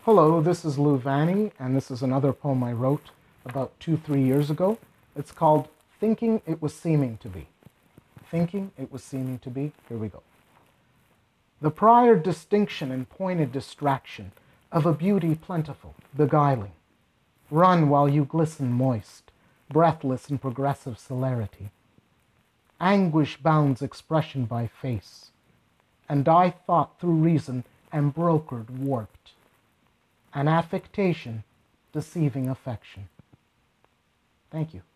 Hello, this is Vani, and this is another poem I wrote about 2-3 years ago. It's called Thinking It Was Seeming to Be. Thinking It Was Seeming to Be. Here we go. The prior distinction and pointed distraction of a beauty plentiful, beguiling. Run while you glisten moist, breathless in progressive celerity. Anguish bounds expression by face, and I thought through reason am brokered, warped. An affectation, deceiving affection. Thank you.